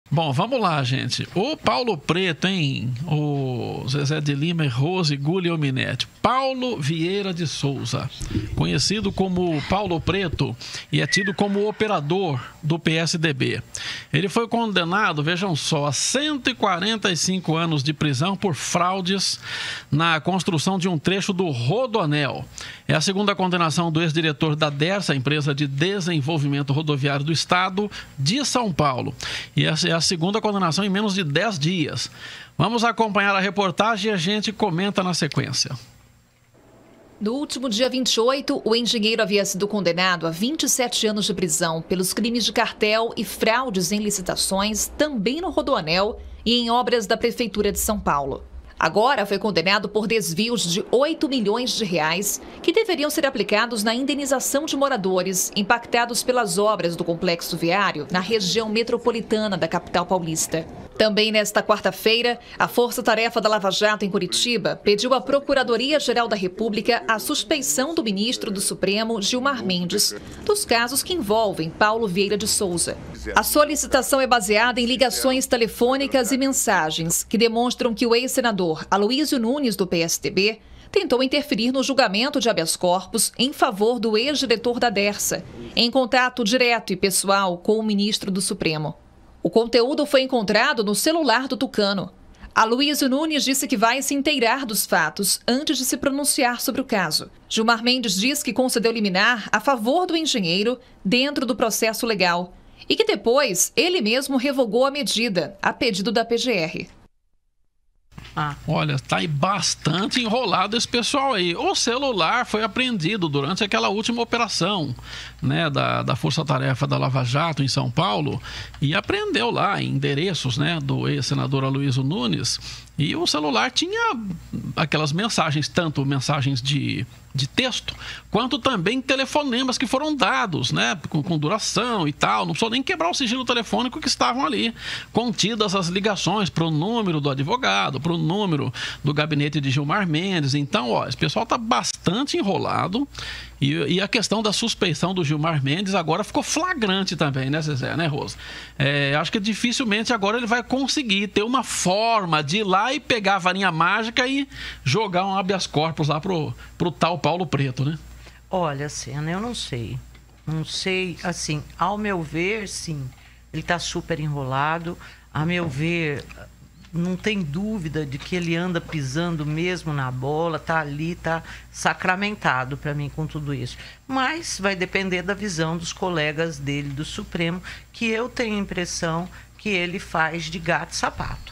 Bom, vamos lá, gente. O Paulo Preto, hein? O Zezé de Lima, Rose, Gulli e Minetti. Paulo Vieira de Souza, conhecido como Paulo Preto e é tido como operador do PSDB. Ele foi condenado, vejam só, a 145 anos de prisão por fraudes na construção de um trecho do Rodoanel. É a segunda condenação do ex-diretor da Dersa, empresa de desenvolvimento rodoviário do estado de São Paulo. E essa é a segunda condenação em menos de 10 dias. Vamos acompanhar a reportagem e a gente comenta na sequência. No último dia 28, o engenheiro havia sido condenado a 27 anos de prisão pelos crimes de cartel e fraudes em licitações, também no Rodoanel e em obras da Prefeitura de São Paulo. Agora foi condenado por desvios de 8 milhões de reais que deveriam ser aplicados na indenização de moradores impactados pelas obras do complexo viário na região metropolitana da capital paulista. Também nesta quarta-feira, a Força Tarefa da Lava Jato em Curitiba pediu à Procuradoria-Geral da República a suspeição do ministro do Supremo, Gilmar Mendes, dos casos que envolvem Paulo Vieira de Souza. A solicitação é baseada em ligações telefônicas e mensagens que demonstram que o ex-senador Aloísio Nunes, do PSDB, tentou interferir no julgamento de habeas corpus em favor do ex-diretor da Dersa, em contato direto e pessoal com o ministro do Supremo. O conteúdo foi encontrado no celular do tucano. Aloísio Nunes disse que vai se inteirar dos fatos antes de se pronunciar sobre o caso. Gilmar Mendes diz que concedeu liminar a favor do engenheiro dentro do processo legal e que depois ele mesmo revogou a medida, a pedido da PGR. Olha, tá aí bastante enrolado esse pessoal aí. O celular foi apreendido durante aquela última operação, né, da Força Tarefa da Lava Jato em São Paulo e apreendeu lá endereços, né, do ex-senador Aloísio Nunes. E o celular tinha aquelas mensagens, tanto mensagens de texto, quanto também telefonemas que foram dados, né, com duração e tal. Não precisou nem quebrar o sigilo telefônico que estavam ali, contidas as ligações para o número do advogado, para o número do gabinete de Gilmar Mendes. Então, ó, esse pessoal está bastante enrolado. E a questão da suspeição do Gilmar Mendes agora ficou flagrante também, né, Zezé, né, Rosa? Acho que dificilmente agora ele vai conseguir ter uma forma de ir lá e pegar a varinha mágica e jogar um habeas corpus lá pro tal Paulo Preto, né? Olha, Sena, eu não sei. Não sei, assim, ao meu ver, sim, ele está super enrolado. A meu ver, não tem dúvida de que ele anda pisando mesmo na bola, tá ali, tá sacramentado para mim com tudo isso. Mas vai depender da visão dos colegas dele do Supremo, que eu tenho a impressão que ele faz de gato e sapato.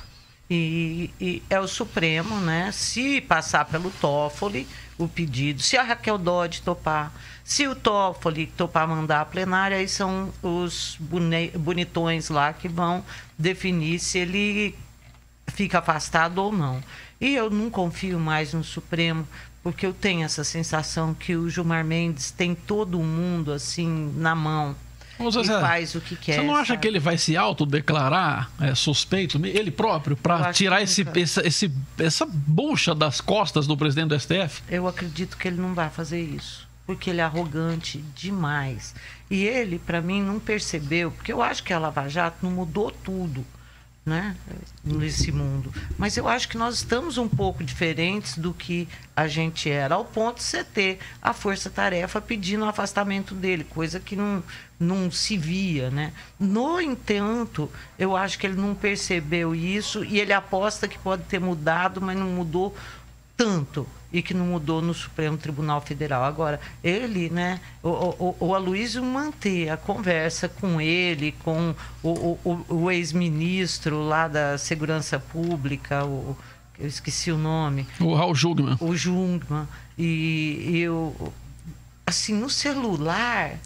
E é o Supremo, né? Se passar pelo Toffoli o pedido, se a Raquel Dodge topar, se o Toffoli topar mandar a plenária, aí são os bonitões lá que vão definir se ele fica afastado ou não. E eu não confio mais no Supremo, porque eu tenho essa sensação que o Gilmar Mendes tem todo mundo assim na mão. E faz o que quer. Você não acha que ele vai se autodeclarar suspeito, ele próprio, para tirar essa bucha das costas do presidente do STF? Eu acredito que ele não vai fazer isso, porque ele é arrogante demais. E ele, para mim, não percebeu, porque eu acho que a Lava Jato não mudou tudo, né, nesse mundo. Mas eu acho que nós estamos um pouco diferentes do que a gente era, ao ponto de você ter a força-tarefa pedindo o afastamento dele, coisa que não se via, né? No entanto, eu acho que ele não percebeu isso e ele aposta que pode ter mudado, mas não mudou tanto, e que não mudou no Supremo Tribunal Federal. Agora, ele, né, o Aloísio manter a conversa com ele, com o ex-ministro lá da Segurança Pública, eu esqueci o nome. O Raul Jungmann. O Jungmann. E eu, assim, no celular,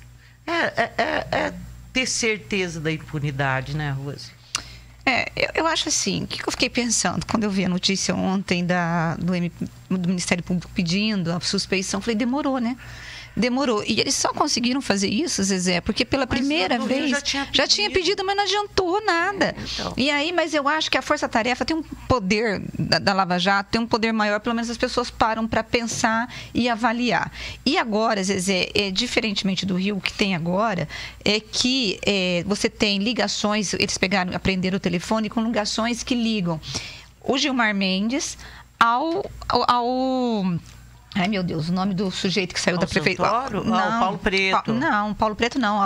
é ter certeza da impunidade, né, Rose? Eu acho assim, o que eu fiquei pensando quando eu vi a notícia ontem do Ministério Público pedindo a suspeição? Falei, demorou, né? Demorou. E eles só conseguiram fazer isso, Zezé, porque pela primeira vez já tinha pedido, mas não adiantou nada. Então. E aí, mas eu acho que a Força-Tarefa tem um poder da Lava Jato, tem um poder maior, pelo menos as pessoas param para pensar e avaliar. E agora, Zezé, diferentemente do Rio, o que tem agora é que você tem ligações, eles aprenderam o telefone com ligações que ligam o Gilmar Mendes ao ai, meu Deus, o nome do sujeito que saiu da prefeitura. Não, Paulo Preto. Não, Paulo Preto não.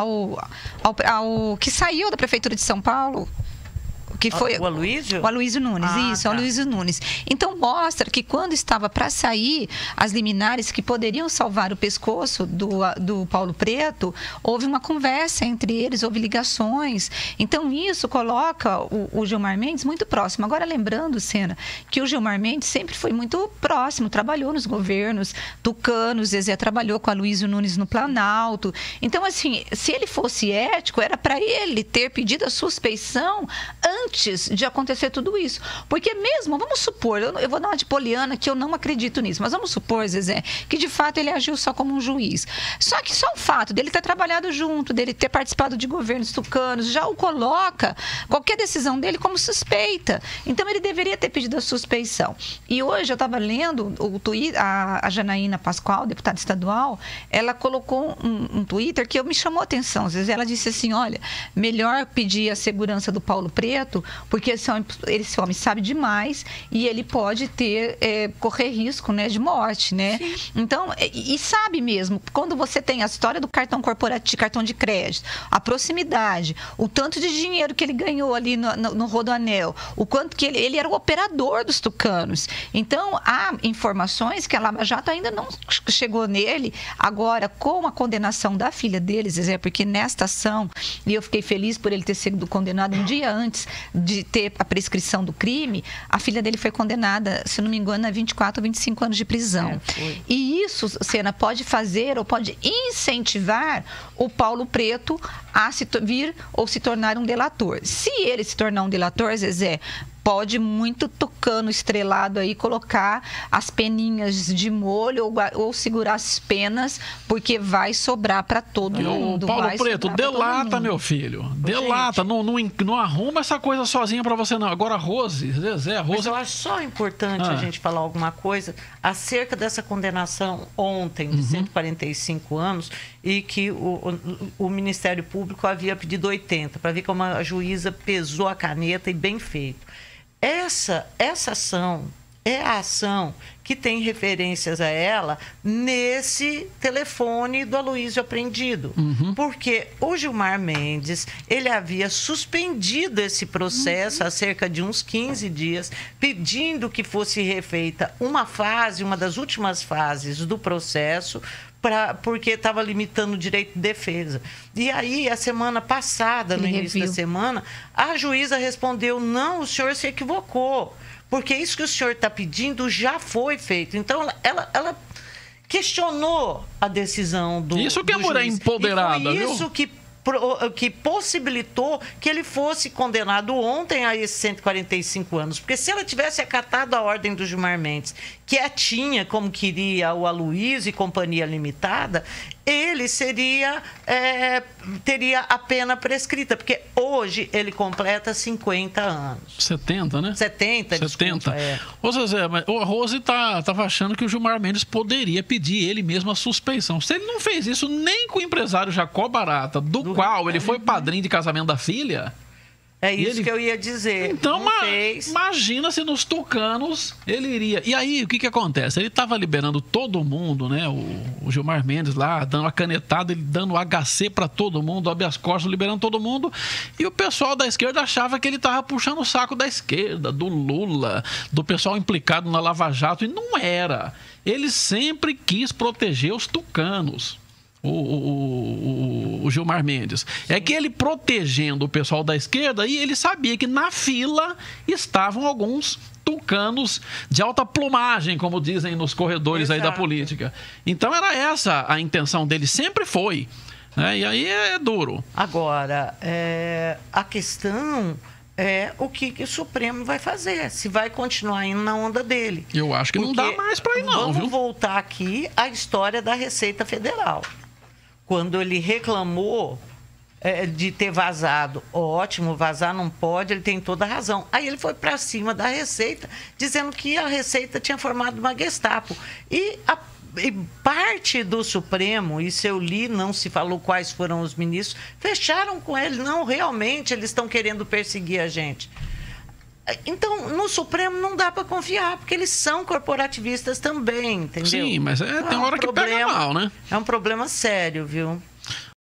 Ao que saiu da prefeitura de São Paulo. Que foi o Aloysio? O Aloysio Nunes, isso, tá. O Aloysio Nunes. Então, mostra que quando estava para sair as liminares que poderiam salvar o pescoço do Paulo Preto, houve uma conversa entre eles, houve ligações. Então, isso coloca o Gilmar Mendes muito próximo. Agora, lembrando, Sena, que o Gilmar Mendes sempre foi muito próximo, trabalhou nos governos tucanos, Zezé trabalhou com a Aloysio Nunes no Planalto. Então, assim, se ele fosse ético, era para ele ter pedido a suspeição antes de acontecer tudo isso. Porque mesmo, vamos supor, eu vou dar uma de poliana que eu não acredito nisso, mas vamos supor, Zezé, que de fato ele agiu só como um juiz. Só que só o fato dele ter trabalhado junto, dele ter participado de governos tucanos, já o coloca qualquer decisão dele como suspeita. Então ele deveria ter pedido a suspeição. E hoje eu estava lendo o Twitter, a Janaína Pascoal, deputada estadual, ela colocou um Twitter que me chamou a atenção. Zezé, ela disse assim, olha, melhor pedir a segurança do Paulo Preto, porque esse homem sabe demais e ele pode correr risco, né, de morte, né? Sim. Então, e sabe mesmo, quando você tem a história do cartão corporativo, cartão de crédito, a proximidade, o tanto de dinheiro que ele ganhou ali no Rodoanel, o quanto que ele era o operador dos tucanos. Então, há informações que a Lava Jato ainda não chegou nele. Agora, com a condenação da filha deles, porque nesta ação, e eu fiquei feliz por ele ter sido condenado um dia antes de ter a prescrição do crime, a filha dele foi condenada, se não me engano, a 24 ou 25 anos de prisão. E isso, Sena, pode fazer ou pode incentivar o Paulo Preto a vir ou se tornar um delator. Se ele se tornar um delator, Zezé, pode muito tucano estrelado aí colocar as peninhas de molho ou segurar as penas, porque vai sobrar para todo mundo. Paulo Preto, delata, meu filho. Delata. Não arruma essa coisa sozinha para você, não. Agora, Rose, Zezé, Rose... Mas eu acho só importante a gente falar alguma coisa acerca dessa condenação ontem de 145 anos e que o Ministério Público havia pedido 80, para ver como a juíza pesou a caneta e bem feito. Essa ação é a ação que tem referências a ela nesse telefone do Aloysio apreendido. Porque o Gilmar Mendes, ele havia suspendido esse processo há cerca de uns 15 dias, pedindo que fosse refeita uma das últimas fases do processo, porque estava limitando o direito de defesa. E aí, a semana passada, no início da semana, a juíza respondeu, não, o senhor se equivocou, porque isso que o senhor está pedindo já foi feito. Então, ela questionou a decisão do juiz. Isso que é mulher empoderada, viu? Isso que possibilitou que ele fosse condenado ontem a esses 145 anos. Porque se ela tivesse acatado a ordem do Gilmar Mendes, quietinha, como queria o Aloysio e Companhia Limitada, ele teria a pena prescrita, porque hoje ele completa 50 anos. 70, né? 70, desculpa. Ô, Zezé, mas a Rose estava achando que o Gilmar Mendes poderia pedir ele mesmo a suspeição. Se ele não fez isso nem com o empresário Jacó Barata, do qual ele foi padrinho de casamento da filha... É isso que eu ia dizer. Então, imagina se nos tucanos ele iria. E aí, o que acontece? Ele estava liberando todo mundo, né? O Gilmar Mendes lá, dando a canetada, ele dando HC para todo mundo, habeas corpus, liberando todo mundo. E o pessoal da esquerda achava que ele estava puxando o saco da esquerda, do Lula, do pessoal implicado na Lava Jato. E não era. Ele sempre quis proteger os tucanos. O Gilmar Mendes. É que ele protegendo o pessoal da esquerda, e ele sabia que na fila estavam alguns tucanos de alta plumagem, como dizem nos corredores aí da política. Então era essa a intenção dele, sempre foi. Né? E aí é duro. Agora, a questão o que o Supremo vai fazer, se vai continuar indo na onda dele. Eu acho que não dá mais para ir, não. Vamos voltar aqui à história da Receita Federal. Quando ele reclamou de ter vazado, ótimo, vazar não pode, ele tem toda a razão. Aí ele foi para cima da Receita, dizendo que a Receita tinha formado uma Gestapo. E parte do Supremo, isso eu li, não se falou quais foram os ministros, fecharam com ele. Não, realmente, eles estão querendo perseguir a gente. Então, no Supremo não dá para confiar, porque eles são corporativistas também, entendeu? Sim, mas tem hora que pega mal, né? É um problema sério, viu?